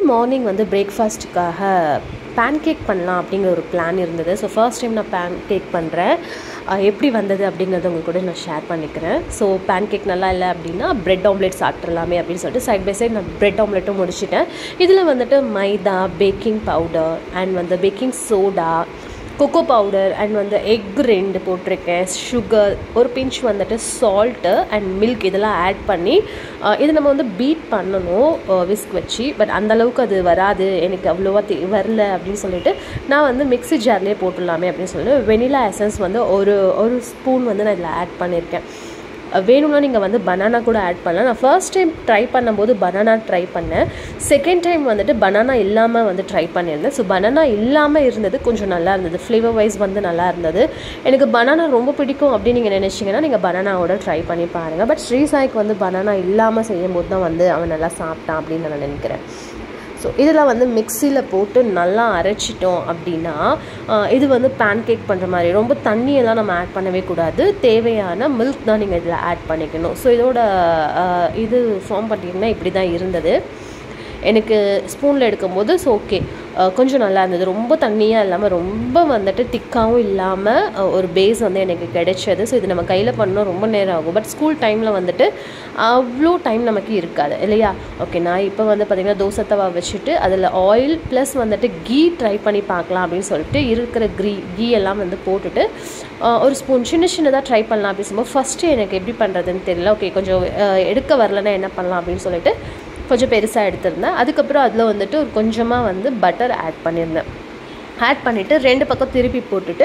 Morning வந்து பிரேக்ஃபாஸ்ட்டுக்காக pancake பண்ணலாம் அப்படிங்கிற ஒரு பிளான் இருந்தது. ஸோ ஃபர்ஸ்ட் டைம் நான் பேன்கேக் பண்ணுறேன். எப்படி வந்தது அப்படிங்கிறத உங்கள் கூட நான் ஷேர் பண்ணிக்கிறேன். ஸோ பேன்கேக் நல்லா இல்லை அப்படின்னா பிரெட் ஆம்லெட் சாப்பிட்றலாமே அப்படின்னு சொல்லிட்டு சைட் பை சைட் நான் பிரெட் ஆம்லெட்டும் முடிச்சிட்டேன். இதில் வந்துட்டு மைதா, பேக்கிங் பவுடர் அண்ட் வந்து baking soda, cocoa powder and வந்து எக் 2 போட்டிருக்கேன், சுகர், ஒரு பிஞ்ச் வந்துட்டு சால்ட்டு அண்ட் மில்க் இதெல்லாம் ஆட் பண்ணி இது நம்ம வந்து பீட் பண்ணணும் விஸ்க் வச்சு. பட் அந்தளவுக்கு அது வராது, எனக்கு அவ்வளோவா வரல அப்படின்னு சொல்லிட்டு நான் வந்து மிக்ஸி ஜார்லேயே போட்டுடலாமே அப்படின்னு சொல்லிட்டு வெனிலா எசன்ஸ் வந்து ஒரு ஸ்பூன் வந்து நான் இதில் ஆட் பண்ணியிருக்கேன். வேணும்னா நீங்கள் வந்து பனானா கூட ஆட் பண்ணலாம். நான் ஃபர்ஸ்ட் டைம் ட்ரை பண்ணும்போது பனானா ட்ரை பண்ணேன். செகண்ட் டைம் வந்துட்டு பனானா இல்லாமல் வந்து ட்ரை பண்ணியிருந்தேன். ஸோ பனானா இல்லாமல் இருந்தது கொஞ்சம் நல்லா இருந்தது, ஃப்ளேவர் வைஸ் வந்து நல்லா இருந்தது. எனக்கு பனானா ரொம்ப பிடிக்கும் அப்படின்னு நீங்கள் நினச்சிங்கன்னா நீங்கள் பனானாவோட ட்ரை பண்ணி பாருங்கள். பட் ஸ்ரீசாய்க்கு வந்து பனானா இல்லாமல் செய்யும்போது தான் வந்து அவன் நல்லா சாப்பிட்டான் அப்படின்னு நான் நினைக்கிறேன். ஸோ இதெல்லாம் வந்து மிக்சியில் போட்டு நல்லா அரைச்சிட்டோம் அப்படின்னா இது வந்து பேன்கேக் பண்ணுற மாதிரி ரொம்ப தண்ணியெல்லாம் நம்ம ஆட் பண்ணவே கூடாது. தேவையான மில்க் தான் நீங்கள் இதில் ஆட் பண்ணிக்கணும். ஸோ இதோட இது ஃபார்ம் பண்ணிங்கன்னா இப்படி தான் இருந்தது எனக்கு ஸ்பூனில் எடுக்கும்போது. ஸோ ஓகே, கொஞ்சம் நல்லா இருந்தது. ரொம்ப தண்ணியாக இல்லாமல் ரொம்ப வந்துட்டு திக்காகவும் இல்லாமல் ஒரு பேஸ் வந்து எனக்கு கிடைச்சது. ஸோ இது நம்ம கையில் பண்ணோம் ரொம்ப நேரம் ஆகும். பட் ஸ்கூல் டைமில் வந்துட்டு அவ்வளோ டைம் நமக்கு இருக்காது இல்லையா? ஓகே, நான் இப்போ வந்து பார்த்திங்கன்னா தோசை தவா வச்சுட்டு அதில் ஆயில் ப்ளஸ் வந்துட்டு கீ ட்ரை பண்ணி பார்க்கலாம் அப்படின்னு சொல்லிட்டு இருக்கிற கீ எல்லாம் வந்து போட்டுட்டு ஒரு ஸ்பூன் சின்னதாக ட்ரை பண்ணலாம் அப்படின்னு சொல்லும்போது ஃபஸ்ட்டு எனக்கு எப்படி பண்ணுறதுன்னு தெரியல. ஓகே, கொஞ்சம் எடுக்க வரலன்னா என்ன பண்ணலாம் அப்படின்னு சொல்லிட்டு கொஞ்சம் பெருசாக எடுத்திருந்தேன். அதுக்கப்புறம் அதில் வந்துட்டு ஒரு கொஞ்சமாக வந்து பட்டர் ஆட் பண்ணியிருந்தேன். ஆட் பண்ணிவிட்டு 2 பக்கம் திருப்பி போட்டுட்டு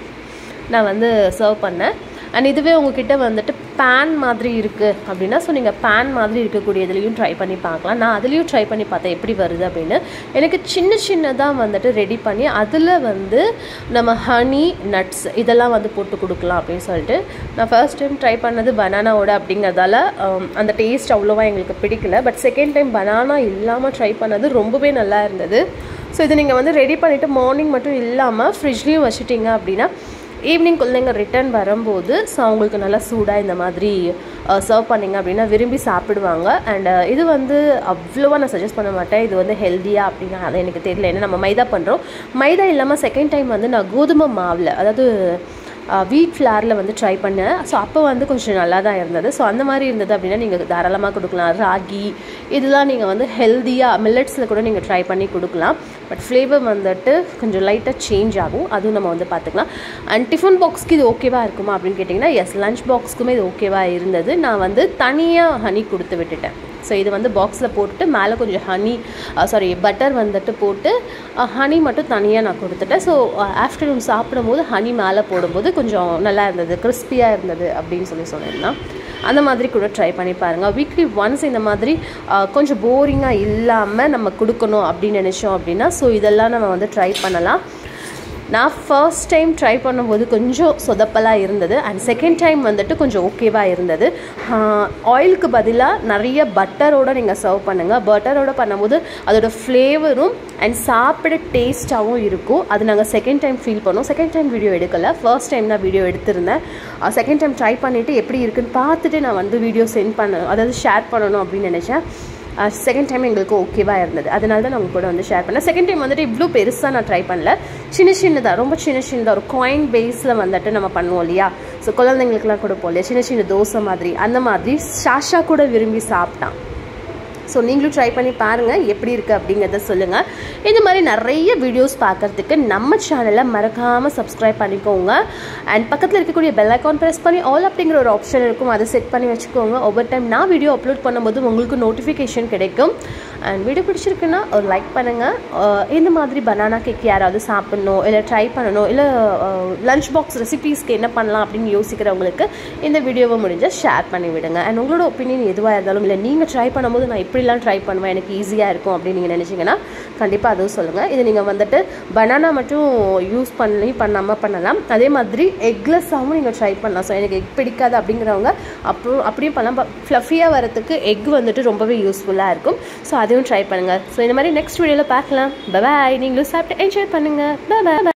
நான் வந்து சர்வ் பண்ணேன். அண்ட் இதுவே உங்ககிட்ட வந்துட்டு பேன் மாதிரி இருக்குது அப்படின்னா ஸோ நீங்கள் பேன் மாதிரி இருக்கக்கூடிய இதுலேயும் ட்ரை பண்ணி பார்க்கலாம். நான் அதுலேயும் ட்ரை பண்ணி பார்த்தேன் எப்படி வருது அப்படின்னு. எனக்கு சின்னதாக வந்துட்டு ரெடி பண்ணி அதில் வந்து நம்ம ஹனி, நட்ஸ் இதெல்லாம் வந்து போட்டு கொடுக்கலாம் அப்படின்னு சொல்லிட்டு நான் ஃபர்ஸ்ட் டைம் ட்ரை பண்ணது பனானாவோட அப்படிங்கிறதால அந்த டேஸ்ட் அவ்வளோவா எங்களுக்கு பிடிக்கல. பட் செகண்ட் டைம் பனானா இல்லாமல் ட்ரை பண்ணது ரொம்பவே நல்லா இருந்தது. ஸோ இதை நீங்கள் வந்து ரெடி பண்ணிவிட்டு மார்னிங் மட்டும் இல்லாமல் ஃப்ரிட்ஜ்லேயும் வச்சுட்டிங்க அப்படின்னா ஈவினிங் குழந்தைங்க ரிட்டர்ன் வரும்போது ஸோ அவங்களுக்கு நல்லா சூடாக இந்த மாதிரி சர்வ் பண்ணிங்க அப்படின்னா விரும்பி சாப்பிடுவாங்க. அண்ட் இது வந்து அவ்வளோவா நான் சஜஸ்ட் பண்ண மாட்டேன். இது வந்து ஹெல்த்தியாக அப்படின்னா அது எனக்கு தெரியல. ஏன்னா நம்ம மைதா பண்ணுறோம். மைதா இல்லாமல் செகண்ட் டைம் வந்து நான் கோதுமை மாவில், அதாவது வீட் ஃப்ளாரில் வந்து ட்ரை பண்ணேன். ஸோ அப்போ வந்து கொஞ்சம் நல்லா தான் இருந்தது. ஸோ அந்த மாதிரி இருந்தது அப்படின்னா நீங்கள் தாராளமாக கொடுக்கலாம். ராகி இதெல்லாம் நீங்கள் வந்து ஹெல்த்தியாக மில்லட்ஸில் கூட நீங்கள் ட்ரை பண்ணி கொடுக்கலாம். பட் ஃப்ளேவர் வந்துட்டு கொஞ்சம் லைட்டாக சேஞ்ச் ஆகும், அதுவும் நம்ம வந்து பார்த்துக்கலாம். அண்ட் டிஃபன் பாக்ஸ்க்கு இது ஓகேவாக இருக்குமா அப்படின்னு கேட்டிங்கன்னா எஸ், லஞ்ச் பாக்ஸ்க்குமே இது ஓகேவாக இருந்தது. நான் வந்து தனியாக ஹனி கொடுத்து விட்டுட்டேன். ஸோ இது வந்து பாக்ஸில் போட்டுட்டு மேலே கொஞ்சம் பட்டர் வந்துட்டு போட்டு ஹனி மட்டும் தனியாக நான் கொடுத்துட்டேன். ஸோ ஆஃப்டர்நூன் சாப்பிடும்போது ஹனி மேலே போடும்போது கொஞ்சம் நல்லா இருந்தது, கிறிஸ்பியாக இருந்தது அப்படின்னு சொல்லியிருந்தேன். அந்த மாதிரி கூட ட்ரை பண்ணி பாருங்கள். வீக்லி ஒன்ஸ் இந்த மாதிரி கொஞ்சம் போரிங்காக இல்லாமல் நம்ம கொடுக்கணும் அப்படின்னு நினச்சோம் அப்படின்னா ஸோ இதெல்லாம் நம்ம வந்து ட்ரை பண்ணலாம். நான் ஃபர்ஸ்ட் டைம் ட்ரை பண்ணும்போது கொஞ்சம் சொதப்பலாக இருந்தது. அண்ட் செகண்ட் டைம் வந்துட்டு கொஞ்சம் ஓகேவாக இருந்தது. ஆயிலுக்கு பதிலாக நிறைய பட்டரோடு நீங்கள் சர்வ் பண்ணுங்கள். பட்டரோடு பண்ணும்போது அதோடய ஃப்ளேவரும் அண்ட் சாப்பிட டேஸ்ட்டாகவும் இருக்கும். அது நாங்கள் செகண்ட் டைம் ஃபீல் பண்ணோம். செகண்ட் டைம் வீடியோ எடுக்கலை, ஃபர்ஸ்ட் டைம் தான் வீடியோ எடுத்திருந்தேன். செகண்ட் டைம் ட்ரை பண்ணிவிட்டு எப்படி இருக்குன்னு பார்த்துட்டு நான் வந்து வீடியோ அதாவது ஷேர் பண்ணணும் அப்படின்னு நினச்சேன். செகண்ட் டைம் எங்களுக்கு ஓகேவாக இருந்தது, அதனால தான் நான் உங்க கூட வந்து ஷேர் பண்ணேன். செகண்ட் டைம் வந்துட்டு இவ்வளோ பெருசாக நான் ட்ரை பண்ணல, சின்னதாக ரொம்ப சின்னதாக ஒரு காயின் பேஸில் வந்துட்டு நம்ம பண்ணுவோம் இல்லையா? ஸோ குழந்தைங்களுக்குலாம் கொடுப்போம் இல்லையா, சின்ன தோசை மாதிரி, அந்த மாதிரி சாஷா கூட விரும்பி சாப்பிட்டான். ஸோ நீங்களும் ட்ரை பண்ணி பாருங்கள் எப்படி இருக்குது அப்படிங்கிறத சொல்லுங்கள். இந்த மாதிரி நிறைய வீடியோஸ் பார்க்குறதுக்கு நம்ம சேனலை மறக்காமல் சப்ஸ்கிரைப் பண்ணிக்கோங்க. அண்ட் பக்கத்தில் இருக்கக்கூடிய பெல் ஐக்கான் ப்ரெஸ் பண்ணி ஆல் அப்படிங்கிற ஒரு ஆப்ஷன் இருக்கும், அதை செட் பண்ணி வச்சுக்கோங்க. ஒவ்வொரு டைம் நான் வீடியோ அப்லோட் பண்ணும்போது உங்களுக்கு நோட்டிஃபிகேஷன் கிடைக்கும். அண்ட் வீடியோ பிடிச்சிருக்குன்னா ஒரு லைக் பண்ணுங்கள். இந்த மாதிரி பனானா கேக் யாராவது சாப்பிட்ணும் இல்லை ட்ரை பண்ணணும் இல்லை லஞ்ச் பாக்ஸ் ரெசிபீஸ்க்கு என்ன பண்ணலாம் அப்படின்னு யோசிக்கிறவங்களுக்கு இந்த வீடியோவை முடிஞ்சால் ஷேர் பண்ணி விடுங்க. அண்ட் உங்களோட ஒப்பீனியன் எதுவாக இருந்தாலும் இல்லை நீங்கள் ட்ரை பண்ணும்போது நான் இப்படிலாம் ட்ரை பண்ணுவேன் எனக்கு ஈஸியாக இருக்கும் அப்படின்னு நீங்கள் நினச்சிங்கன்னா கண்டிப்பாக அதுவும் சொல்லுங்கள். இது நீங்கள் வந்துட்டு பனானா மட்டும் யூஸ் பண்ணாமல் பண்ணலாம். அதே மாதிரி எக்லெஸ்ஸாகவும் நீங்கள் ட்ரை பண்ணலாம். ஸோ எனக்கு எக் பிடிக்காது அப்படிங்கிறவங்க அப்படியும் பண்ணலாம். ஃப்ளஃபியாக வரத்துக்கு எக் வந்துட்டு ரொம்பவே யூஸ்ஃபுல்லாக இருக்கும். ஸோ அதையும் ட்ரை பண்ணுங்கள். ஸோ இந்த மாதிரி நெக்ஸ்ட் வீடியோவில் பார்க்கலாம். பாய். நீங்களும் சாப்பிட்டு என்ஜாய் பண்ணுங்கள். பாய்.